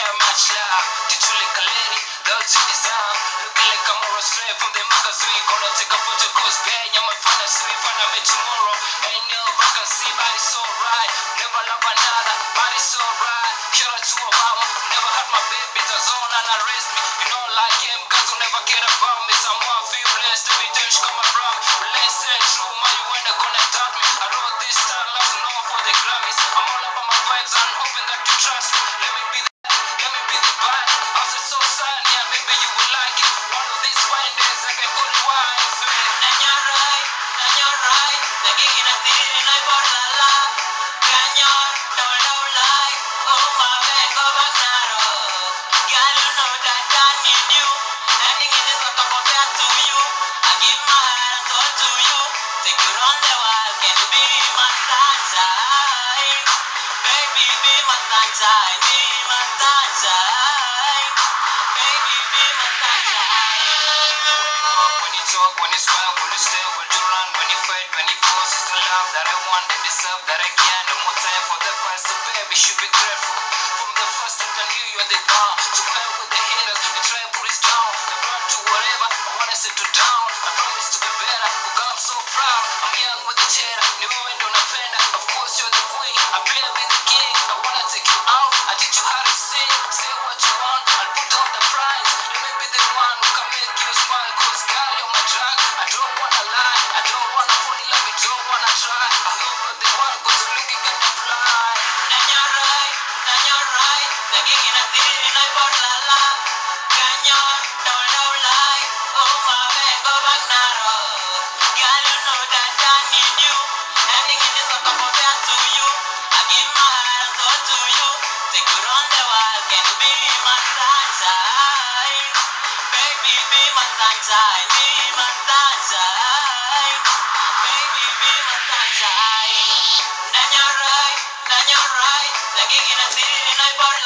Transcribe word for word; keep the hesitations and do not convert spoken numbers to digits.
share much love. Did you like a lady? That's your design. Looking like I'm more straight from the magazine. Gonna take a photo cause bang, I'm a fan of sweet, fan of me tomorrow. Ain't no vacancy, but it's alright. Never love another, but it's alright. Care to a mama, never had my baby, the zone and arrest me. You know like him, cause you never care about me. Someone feel blessed every time she come around. Let's say true, man, you ain't gonna doubt me. I wrote this style, love known for the Grammys. I'm all about my vibes, I'm hoping that you trust me. Let me be the, let me be the vibe. I said so sad, yeah, maybe you will like it. One of these fine days, I can call you wife. NANYORAI, NANYORAI, lagi kinasirin ay borlala. Ganyor, don't know like, oh my man, go back now. Girl, you know that I need you. Anything in this world compared to you. I give my heart and soul to you. Take you round the world, can you be my sunshine? Baby, be my sunshine, be my sunshine. Baby, be my sunshine. When you talk, when you smile, when you stay, when you run, when you fight, when you force, it's the love that I want and deserve that I can. No more time for the fight, so baby, should be grateful. From the first time I knew you're the bomb. To hell with the haters, you try to put us down. The run to whatever, I wanna settle down. I promise to be better, because I'm so proud. I'm young with the cheddar, new and on a panda. Of course you're the queen, I better be the king. I wanna take you out, I teach you how to sing. Say what you want, I'll put on the prize. Let me be the one who can make you smile. Cause girl, you're my drug. I don't wanna lie, I don't wanna fall in love, I don't wanna try. I hope you're the one, cause you're looking at the fly. NANYORAI, NANYORAI, lagi kinasirin ay borlala. Ganyor, don't know like, oh my man, go back now. Girl, you know that I need you. Anything in this world compared to you. I give my heart and soul to you. Take you round the world, can you be my sunshine? Baby, be my sunshine, be my sunshine. Baby, be my sunshine. NANYORAI, NANYORAI, lagi kinasirin ay borlala.